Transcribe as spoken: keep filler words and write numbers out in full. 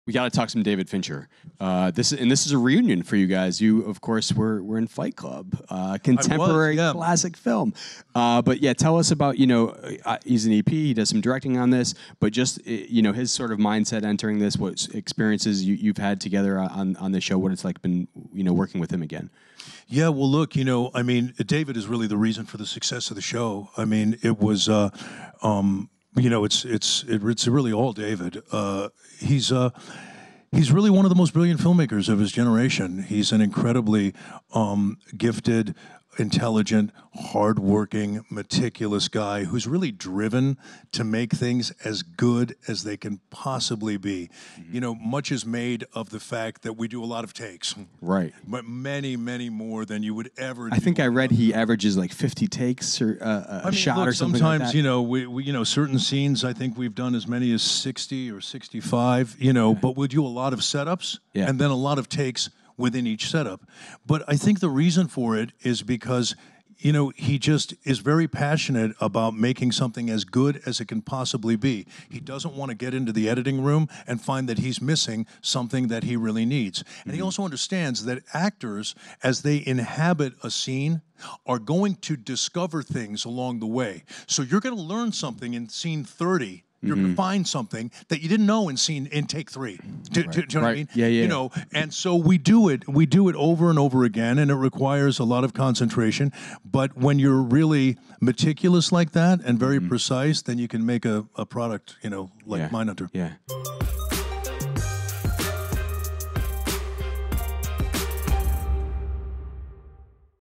We got to talk some David Fincher. Uh, this and this is a reunion for you guys. You, of course, were were in Fight Club, uh, contemporary was, yeah. classic film. Uh, but yeah, tell us about you know uh, he's an E P. He does some directing on this, but just you know his sort of mindset entering this, what experiences you, you've had together on on the show, what it's like been you know working with him again. Yeah, well, look, you know, I mean, David is really the reason for the success of the show. I mean, it was. Uh, um, You know, it's it's it's really all David. Uh, he's uh, he's really one of the most brilliant filmmakers of his generation. He's an incredibly um, gifted, intelligent, hardworking, meticulous guy who's really driven to make things as good as they can possibly be. Mm-hmm. You know, much is made of the fact that we do a lot of takes. Right. But many, many more than you would ever do. I think I read he averages like fifty takes or uh, a I mean, shot look, or something sometimes, like that. you know, we, we, you know, certain scenes, I think we've done as many as sixty or sixty-five, you know, but we do a lot of setups Yeah. and then a lot of takes within each setup. But I think the reason for it is because, you know, he just is very passionate about making something as good as it can possibly be. He doesn't want to get into the editing room and find that he's missing something that he really needs. And mm-hmm. he also understands that actors, as they inhabit a scene, are going to discover things along the way. So you're going to learn something in scene thirty. You're mm-hmm. going to find something that you didn't know in scene in take three. Do, right. do, do you know right. what I mean? Yeah, yeah. You know, and so we do it. We do it over and over again, and it requires a lot of concentration. But when you're really meticulous like that and very mm-hmm. precise, then you can make a, a product, you know, like yeah. Mindhunter. Yeah.